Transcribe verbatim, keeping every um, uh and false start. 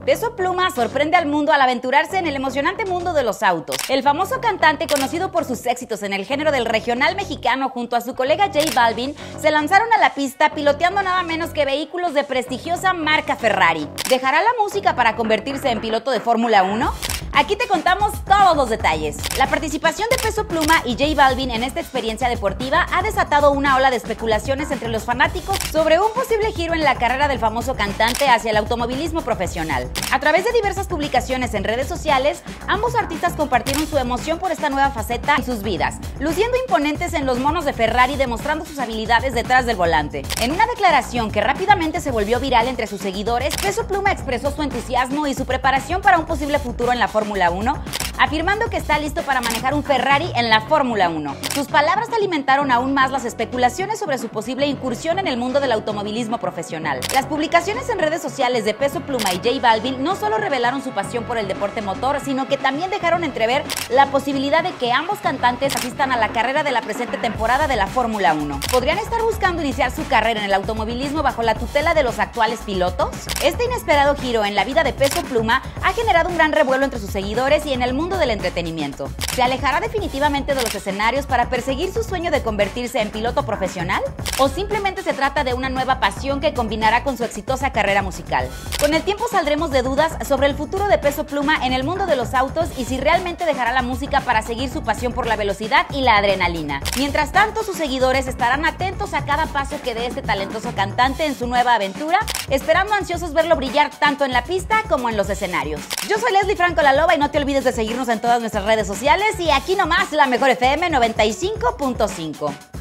Peso Pluma sorprende al mundo al aventurarse en el emocionante mundo de los autos. El famoso cantante, conocido por sus éxitos en el género del regional mexicano, junto a su colega J Balvin, se lanzaron a la pista piloteando nada menos que vehículos de prestigiosa marca Ferrari. ¿Dejará la música para convertirse en piloto de Fórmula uno? Aquí te contamos todos los detalles. La participación de Peso Pluma y J Balvin en esta experiencia deportiva ha desatado una ola de especulaciones entre los fanáticos sobre un posible giro en la carrera del famoso cantante hacia el automovilismo profesional. A través de diversas publicaciones en redes sociales, ambos artistas compartieron su emoción por esta nueva faceta en sus vidas, luciendo imponentes en los monos de Ferrari, demostrando sus habilidades detrás del volante. En una declaración que rápidamente se volvió viral entre sus seguidores, Peso Pluma expresó su entusiasmo y su preparación para un posible futuro en la Fórmula uno, afirmando que está listo para manejar un Ferrari en la Fórmula uno. Sus palabras alimentaron aún más las especulaciones sobre su posible incursión en el mundo del automovilismo profesional. Las publicaciones en redes sociales de Peso Pluma y J Balvin no solo revelaron su pasión por el deporte motor, sino que también dejaron entrever la posibilidad de que ambos cantantes asistan a la carrera de la presente temporada de la Fórmula uno. ¿Podrían estar buscando iniciar su carrera en el automovilismo bajo la tutela de los actuales pilotos? Este inesperado giro en la vida de Peso Pluma ha generado un gran revuelo entre sus seguidores y en el mundo del entretenimiento. ¿Se alejará definitivamente de los escenarios para perseguir su sueño de convertirse en piloto profesional? ¿O simplemente se trata de una nueva pasión que combinará con su exitosa carrera musical? Con el tiempo saldremos de dudas sobre el futuro de Peso Pluma en el mundo de los autos y si realmente dejará la música para seguir su pasión por la velocidad y la adrenalina. Mientras tanto, sus seguidores estarán atentos a cada paso que dé este talentoso cantante en su nueva aventura, esperando ansiosos verlo brillar tanto en la pista como en los escenarios. Yo soy Leslie Franco La Loba y no te olvides de seguirnos en todas nuestras redes sociales y aquí nomás la Mejor F M noventa y cinco punto cinco.